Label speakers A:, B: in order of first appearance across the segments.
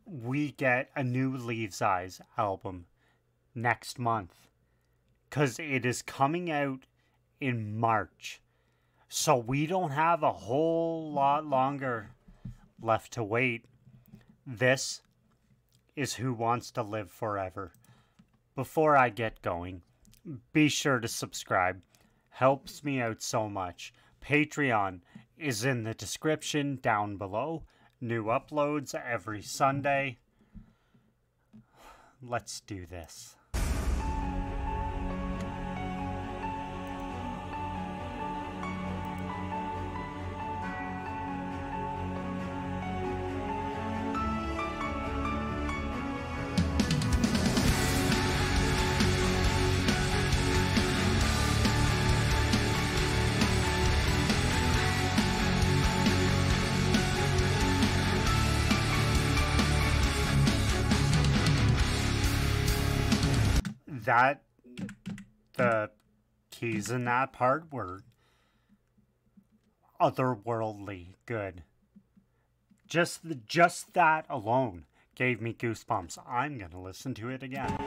A: we get a new Leaves' Eyes album next month. Because it is coming out in March. So we don't have a whole lot longer left to wait. This is Who Wants to Live Forever. Before I get going, be sure to subscribe. Helps me out so much. Patreon is in the description down below. New uploads every Sunday. Let's do this. The keys in that part were otherworldly good. Just that alone gave me goosebumps. I'm gonna listen to it again.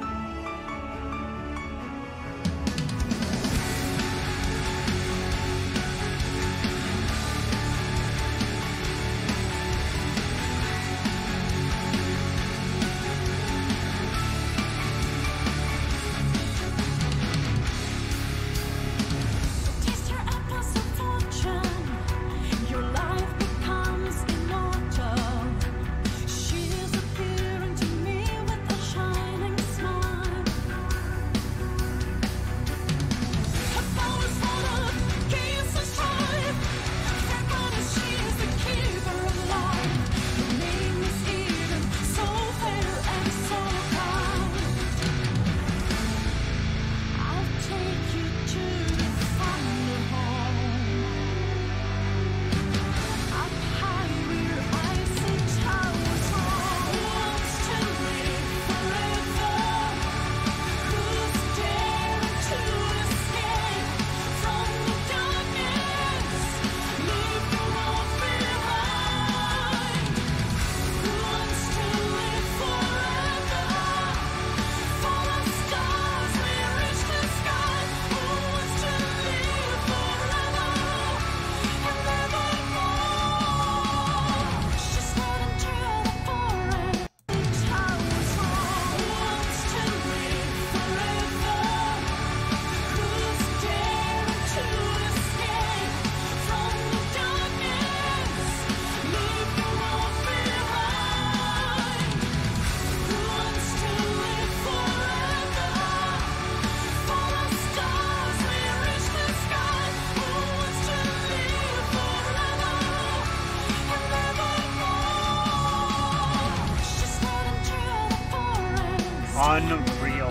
A: Unreal.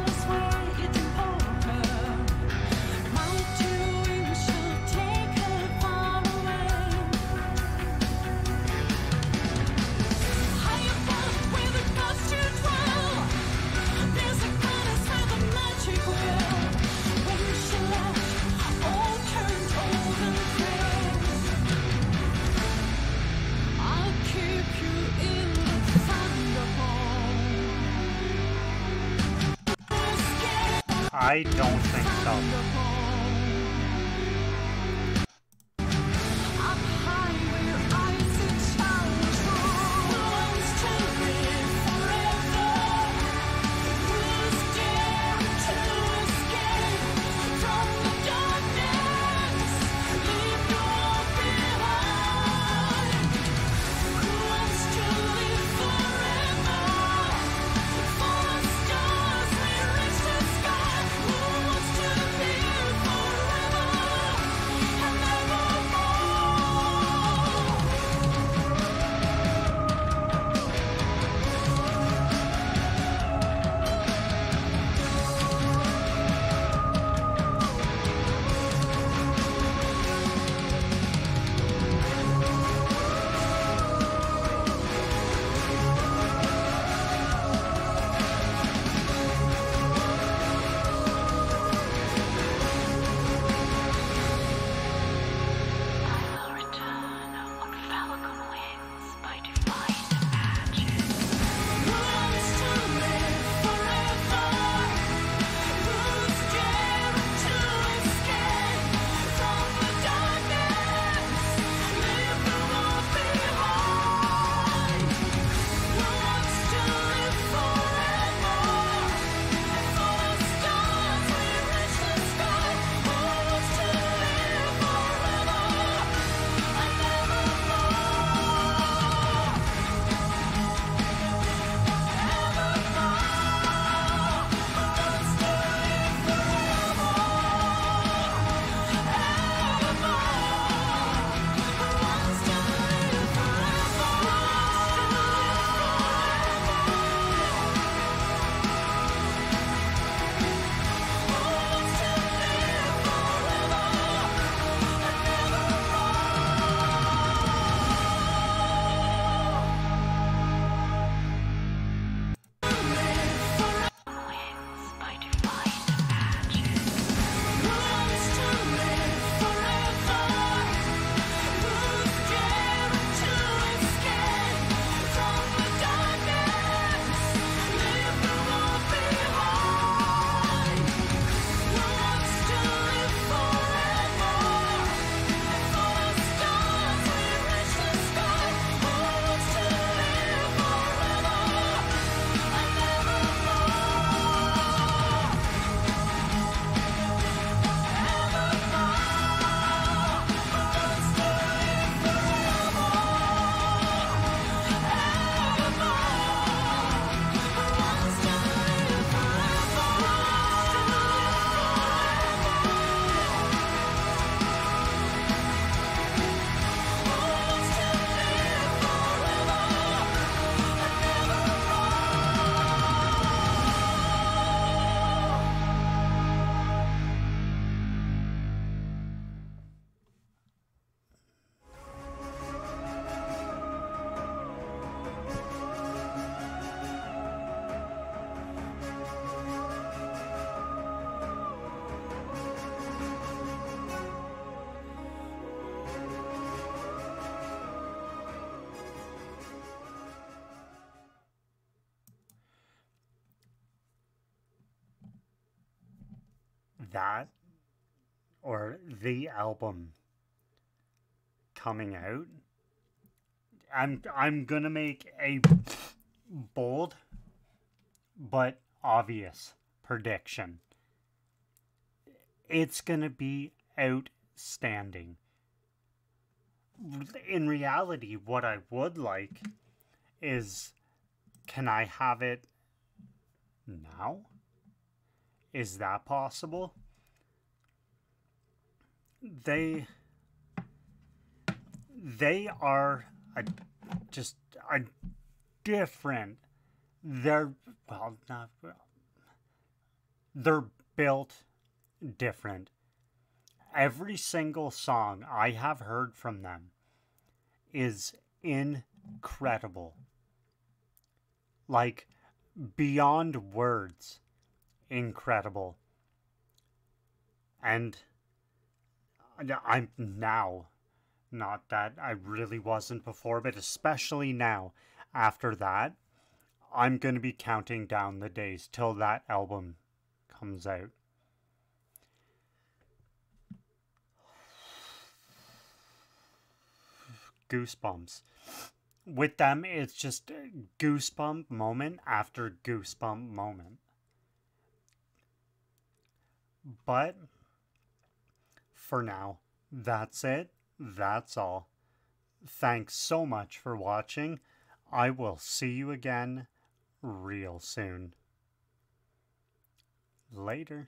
A: I don't think so. that or the album coming out, I'm gonna make a bold but obvious prediction. It's gonna be outstanding. In reality, what I would like is, can I have it now? Is that possible? They are just a different. They're well, not well. They're built different. Every single song I have heard from them is incredible. Like, beyond words, incredible. And I'm now, not that I really wasn't before, but especially now, after that, I'm going to be counting down the days till that album comes out. Goosebumps. With them, it's just goosebump moment after goosebump moment. But for now, that's it. That's all. Thanks so much for watching. I will see you again real soon. Later.